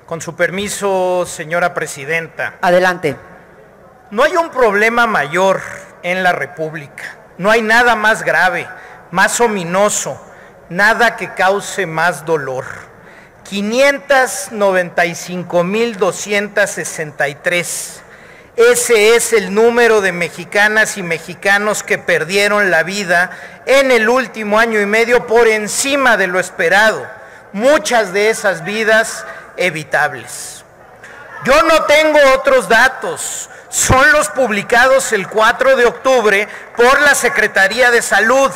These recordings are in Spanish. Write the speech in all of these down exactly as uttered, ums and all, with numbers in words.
Con su permiso, señora presidenta. Adelante. No hay un problema mayor en la República. No hay nada más grave, más ominoso, nada que cause más dolor. quinientas noventa y cinco mil doscientas sesenta y tres. Ese es el número de mexicanas y mexicanos que perdieron la vida en el último año y medio por encima de lo esperado. Muchas de esas vidas evitables. Yo no tengo otros datos, son los publicados el cuatro de octubre por la Secretaría de Salud,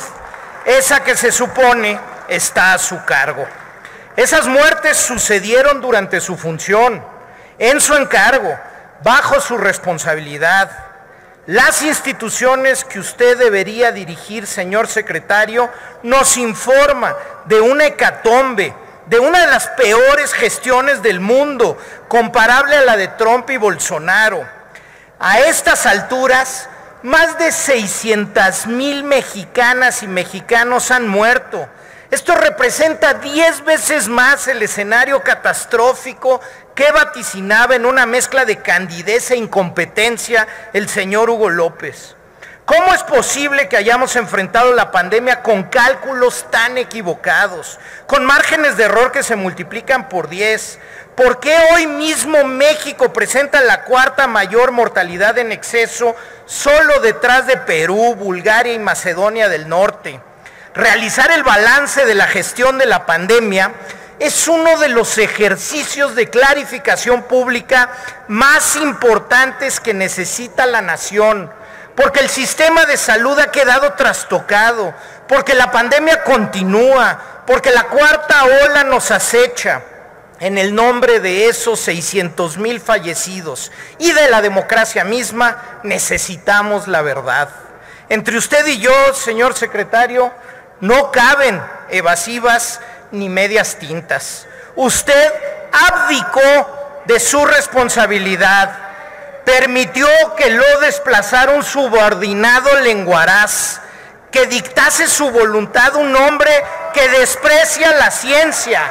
esa que se supone está a su cargo. Esas muertes sucedieron durante su función, en su encargo, bajo su responsabilidad. Las instituciones que usted debería dirigir, señor secretario, nos informa de una hecatombe, de una de las peores gestiones del mundo, comparable a la de Trump y Bolsonaro. A estas alturas, más de seiscientas mil mexicanas y mexicanos han muerto. Esto representa diez veces más el escenario catastrófico que vaticinaba en una mezcla de candidez e incompetencia el señor Hugo López. ¿Cómo es posible que hayamos enfrentado la pandemia con cálculos tan equivocados, con márgenes de error que se multiplican por diez? ¿Por qué hoy mismo México presenta la cuarta mayor mortalidad en exceso, solo detrás de Perú, Bulgaria y Macedonia del Norte? Realizar el balance de la gestión de la pandemia es uno de los ejercicios de clarificación pública más importantes que necesita la nación, porque el sistema de salud ha quedado trastocado, porque la pandemia continúa, porque la cuarta ola nos acecha. En el nombre de esos seiscientos mil fallecidos y de la democracia misma, necesitamos la verdad. Entre usted y yo, señor secretario, no caben evasivas ni medias tintas. Usted abdicó de su responsabilidad, permitió que lo desplazara un subordinado lenguaraz, que dictase su voluntad un hombre que desprecia la ciencia,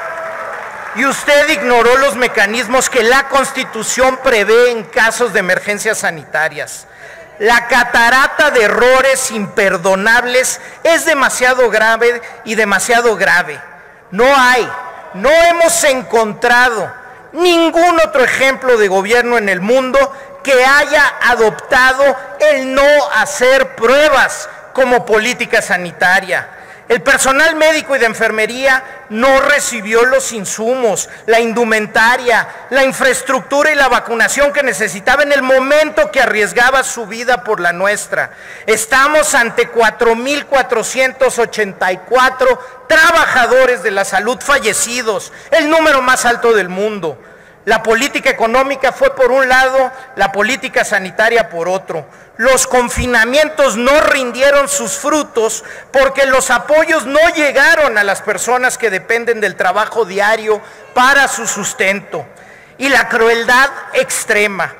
y usted ignoró los mecanismos que la Constitución prevé en casos de emergencias sanitarias. La catarata de errores imperdonables es demasiado grave y demasiado grave. No hay, no hemos encontrado ningún otro ejemplo de gobierno en el mundo que haya adoptado el no hacer pruebas como política sanitaria. El personal médico y de enfermería no recibió los insumos, la indumentaria, la infraestructura y la vacunación que necesitaba en el momento que arriesgaba su vida por la nuestra. Estamos ante cuatro mil cuatrocientos ochenta y cuatro trabajadores de la salud fallecidos, el número más alto del mundo. La política económica fue por un lado, la política sanitaria por otro. Los confinamientos no rindieron sus frutos porque los apoyos no llegaron a las personas que dependen del trabajo diario para su sustento. Y la crueldad extrema.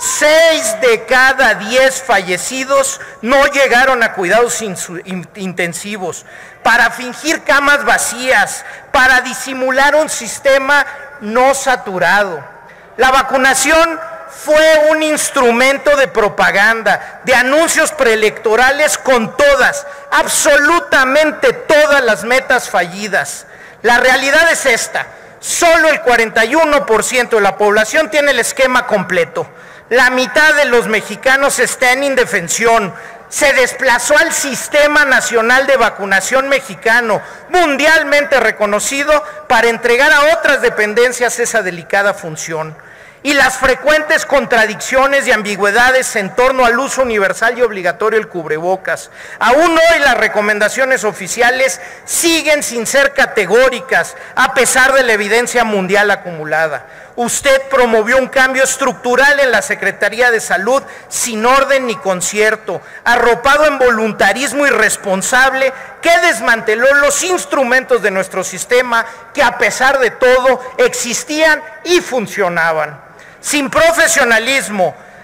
Seis de cada diez fallecidos no llegaron a cuidados intensivos para fingir camas vacías, para disimular un sistema no saturado. La vacunación fue un instrumento de propaganda, de anuncios preelectorales con todas, absolutamente todas las metas fallidas. La realidad es esta: solo el cuarenta y uno por ciento de la población tiene el esquema completo. La mitad de los mexicanos está en indefensión. Se desplazó al Sistema Nacional de Vacunación mexicano, mundialmente reconocido, para entregar a otras dependencias esa delicada función. Y las frecuentes contradicciones y ambigüedades en torno al uso universal y obligatorio del cubrebocas. Aún hoy las recomendaciones oficiales siguen sin ser categóricas, a pesar de la evidencia mundial acumulada. Usted promovió un cambio estructural en la Secretaría de Salud sin orden ni concierto, arropado en voluntarismo irresponsable que desmanteló los instrumentos de nuestro sistema que a pesar de todo existían y funcionaban. Sin profesionalismo,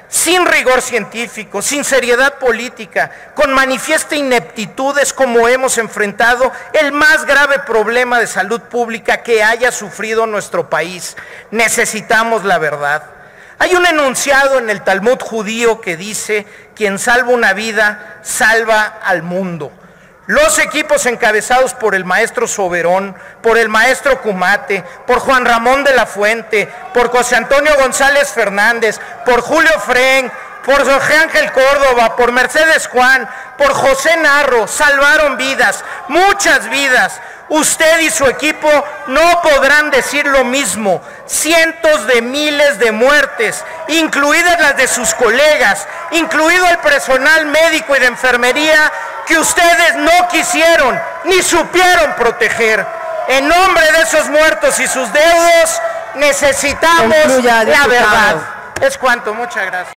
sin rigor científico, sin seriedad política, con manifiesta ineptitud es como hemos enfrentado el más grave problema de salud pública que haya sufrido nuestro país. Necesitamos la verdad. Hay un enunciado en el Talmud judío que dice: quien salva una vida, salva al mundo. Los equipos encabezados por el maestro Soberón, por el maestro Cumate, por Juan Ramón de la Fuente, por José Antonio González Fernández, por Julio Frenk, por Jorge Ángel Córdoba, por Mercedes Juan, por José Narro, salvaron vidas, muchas vidas. Usted y su equipo no podrán decir lo mismo. Cientos de miles de muertes, incluidas las de sus colegas, incluido el personal médico y de enfermería que ustedes no quisieron ni supieron proteger. En nombre de esos muertos y sus deudos, necesitamos la verdad. Es cuanto, muchas gracias.